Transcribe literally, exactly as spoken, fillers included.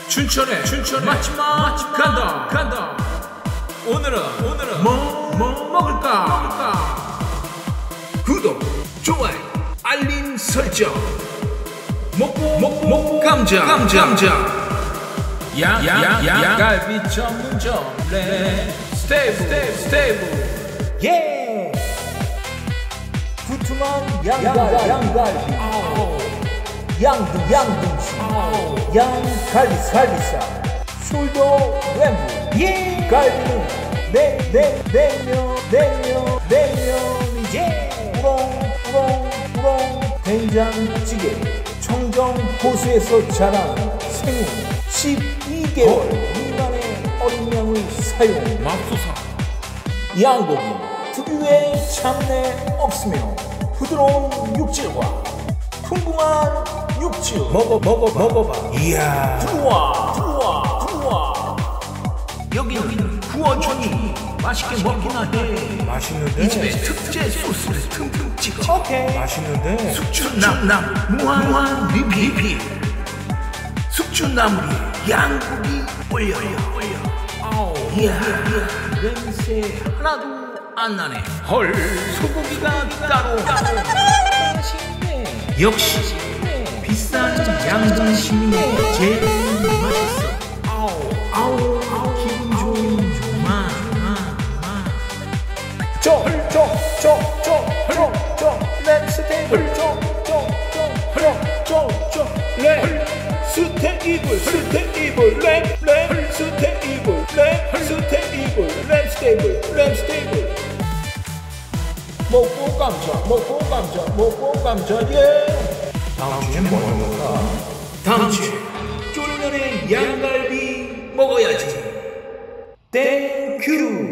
춘천에 춘천에 마지막 마지막 간다 간다. 오늘은 오늘은 뭐 뭐 먹을까 먹을까. 구독 좋아요 알림 설정. 먹고 먹고 먹고 감자 감자 감자. 양양양 갈비 전문점 레 스테이블 스테이블 스테이블. 예. 두툼한 양갈 양갈비. 양등 양등치. 양갈비 갈비살. 숄더 램브. 예. 갈비는 냉냉 냉면 냉면 냉면이지. 우렁 우렁 우렁 된장찌개. 청정 호수에서 자란 생우 십이 개월 미만의 어린 양을 사용. 맙소사. 양고기 특유의 잡내 없으며 부드러운 육질과 풍부한 육즙. 먹어 먹어 먹어봐. 이야. 들어와 들어와 들어와. 여기는 구워주니 맛있게 먹기나 해. 맛있는데? 이 집의 특제 소스를 틈틈 찍어. 오케이. 맛있는데? 숙주나물 무한 무한 리필. 숙주나물이 양고기 올려 올려. 아우 이야 냄새 하나도 안 나네. 헐 소고기가 따로 따로. 맛있네. 역시 비싼 양등심이 제일 맛있어. 아우 아우 아우 기분 좋은 조마 쪼쪼쪼쪼쪼쪼 램스테이블 쪼쪼쪼쪼쪼쪼 램 스테이블 스테이블 램램 스테이블 램 스테이블 램스테이블 램스테이블. 먹고 감자 먹고 감자 먹고 감자. 예. 다음 주엔 뭐 먹을까? 다음 주에 쫄면에 양갈비 먹어야지. 땡큐.